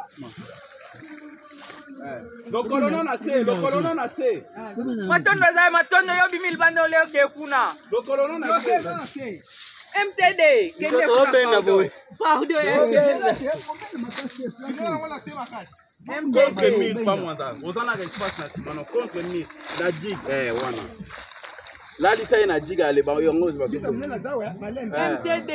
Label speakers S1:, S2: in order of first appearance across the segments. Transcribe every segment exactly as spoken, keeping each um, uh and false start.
S1: Le colonel a C, le colonel a C.
S2: Matondo za matondo yo bimil bando leo ke kuna.
S1: Le colonel a C.
S2: M T D. Kende kuna boy. Pardon.
S1: Contre mille, pas moins ça. Vous en avez espace national contre mille. La digue, eh, wana. Là, il s'agit de digue à l'ébat. M T
S2: D.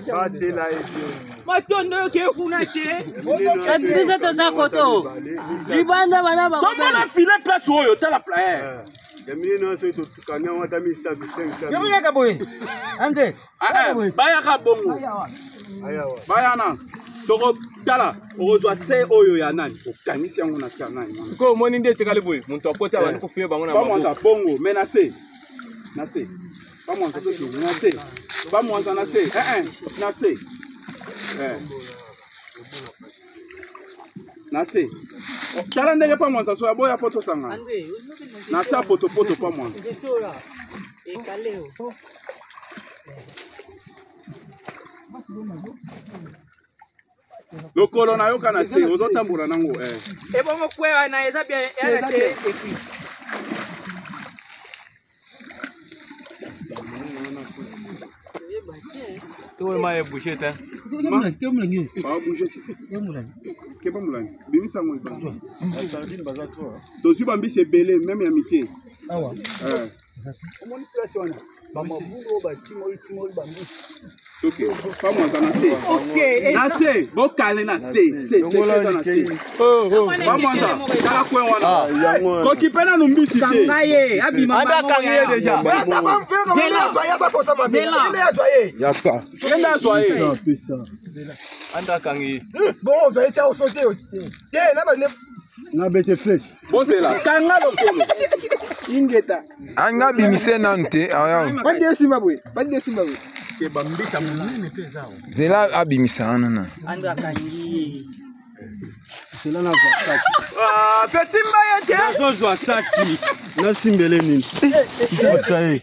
S3: Matondo ke kuna te. Kabisa tata koto. Libanda bana ba.
S1: Comment on a filé place où yo tala place.
S4: Yamina so to tukanya wata mista bisenga.
S3: Yamuya kaboy. Ante.
S1: Baya ka bongo.
S4: Ayawa.
S1: Baya na. Toko tala ozwa se oyo ya nani. Okamisi yango na sana nani.
S5: Ko moni nde tekale boy. Muntu akota bani ko fiye bango na
S1: bongo. Pas moi ça bongo, mais na se. Na se. Pas moi ça to na se. Pas moi ça na se. Eh eh, na se. Eh. Na se. Tala ndenge pas moi ça so ya boya poto sanga. Na sa poto poto pas moi. Le colonel yo kana se ozo tambura nango eh.
S2: E bongo kwewa na eza bien ya te équipe.
S5: Tout le monde est bouché ta.
S1: Ma, que mulani? Ah bouché. Que mulani? Que pas mulani? Bimi sango ifa. Sardine bazato. Dosi bambi c'est belé même ya mité. Ah ouais. Eh. Comment tu as choisi? Mama bungo ba timoli timoli bambi. Ok, pas moi ça na C.
S2: Ok.
S1: Na C, bo calé na C, C, c'est na C. Oh oh. Pas moi ça. Kala kwen wana. Ko kipena numbi cité.
S2: Kangaye, abima
S5: Ada kangaye déjà.
S2: Zela.
S1: Yaka. Kenda soye.
S5: Anda kangaye.
S4: Bon, on va être au sauté. Tiens, là bas na bete fresh.
S1: Bon c'est là. Kanga lokolo.
S4: Ingeta.
S6: Anga bimise nante aya.
S4: Pas de Zimbabwe, pas de Zimbabwe.
S1: C'est bambi ça mulini pesa.
S6: Zela abimisa nana.
S2: Anda kangi.
S4: C'est là na Saki.
S1: Ah, pe simba yete.
S4: Na zo Saki. Na simbele nini? Otsaye.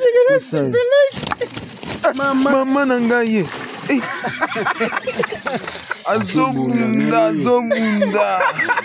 S6: Mama mama nangaye. Azogunda azogunda.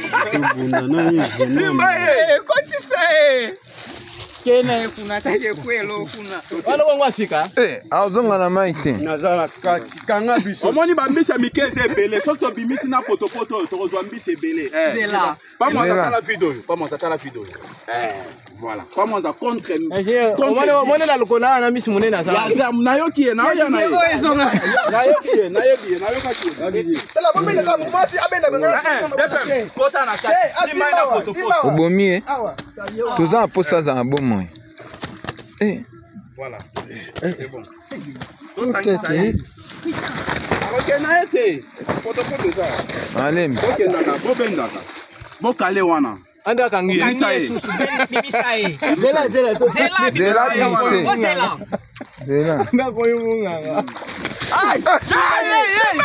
S1: Simba ye.
S2: Koti sae. Kena kuna taje kwelo kuna.
S5: Wala wangwa shika.
S6: Eh, azonga na maite.
S4: Nazala kati kanga biso.
S1: Omoni bambisa mikese belé, soto bimisi na poto poto to kozwa mbisi belé. Eh.
S2: Zela.
S1: Pas moi ça la vidéo, pas moi ça la vidéo. Eh, voilà. Pas moi ça contre.
S5: Omone omone la lokona na misi munene za.
S1: Ya za nayo ki na ya na.
S2: Ego ezonga.
S1: Nayo ki, nayo ki, nayo ka ki.
S4: Tala bombe na mumasi abenda benga.
S1: Eh, kota na kati. Simba na poto poto.
S6: Obomi eh. Toza posa za bomo. Eh.
S1: Voilà. C'est bon. Donc ça y est. Ok, na été. Poto poto ça.
S6: Alem.
S1: Ok, nana, bo bendaka. Bo kale wana.
S5: Anda kangaye.
S2: Kangi susu bibi sae.
S5: Zela zela to.
S2: Zela
S6: Zela bimise.
S2: Zela.
S6: Zela.
S5: Nga koyo munga.
S1: Aïe! Aïe aïe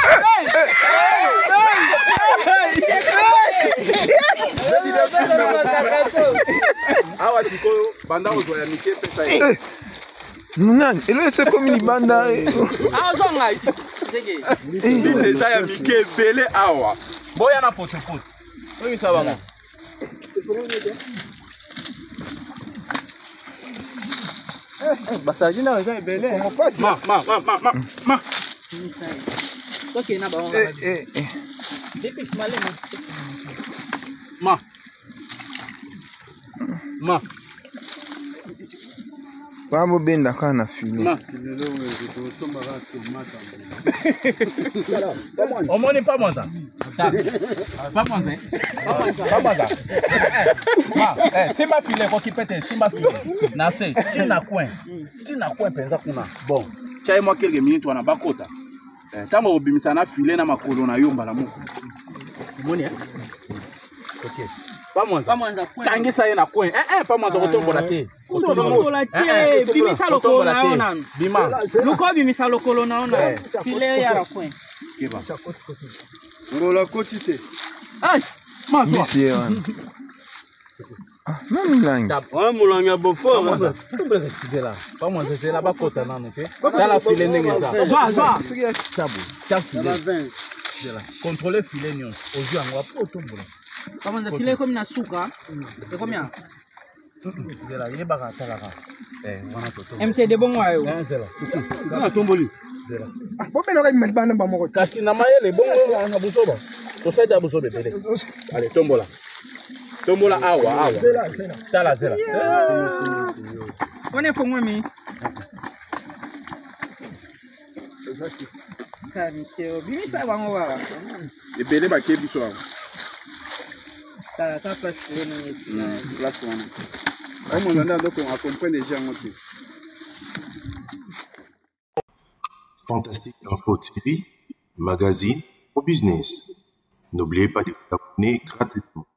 S1: ah ouais, Tiko, banda aux voyants Mickey, ça y est.
S6: Non, et là c'est comme une bande.
S2: Ah, j'en ai.
S1: C'est ça, il y a Mickey, belé, ah ouais. Bon, il y en a pour ce pot. Oui, ça va.
S5: Basagina est belé.
S1: Ma, ma, ma, ma, ma, ma.
S2: Ok, na ba.
S6: Eh eh eh.
S2: Depuis ce malin.
S1: Ma. Ma.
S6: Babo benda kana filo.
S1: Ma. On m'en est pas moi ça. Pas moi ça. Pas moi ça. Ma, eh, c'est ma filet qui pète, c'est ma filet. Na c'est, tu na coin. Tu na coin penza kuna. Bon, chai moi quelques minutes wana bakota. Eh, tama obimisa na filet na makolo na yomba la moko. Moni hein? OK. Pas moi ça. Pas moi ça. Tangi ça na coin. Eh eh, pas moi ça kotombola te.
S2: Kotombola te. Bimisa lokolo na ona.
S1: Bima.
S2: Luko bimisa lokolo na ona. Filet ya la coin.
S1: Keba.
S4: Ngola kotite.
S1: Ai, ma toi.
S6: Monsieur. Ah, non langue.
S4: Ouais, mulanga bofo.
S1: Zela. Pas moi c'est là bas kota na OK. Ça la filet ndenge ça. Joa, joa. Chabu. Chabu. Contrôler filet nyonso. Ozu yango apo tombola.
S3: Kama za filet comme na suka. C'est combien?
S1: Zela yebaka talaka. Eh, wana toto.
S3: M T D bon wayo.
S1: Eh, zela.
S4: Na tomboli.
S1: Zela.
S4: Bo beno ka mel bana ba moko.
S1: Kasi na mayele bongo na busoba. To saida busobe bele. Allez, tombola. Tombola awa awa.
S4: Zela, zela.
S1: Tala zela.
S3: On est pour moi mi. Kamiteo, bimi sa bango wa.
S1: Ebele ba ke biso awa.
S3: Ta ta place pour nous.
S1: Place wana. Au moment là donc on accompagne les gens aussi.
S7: Fantastique Info T V, magazine au business. N'oubliez pas de vous abonner gratuitement.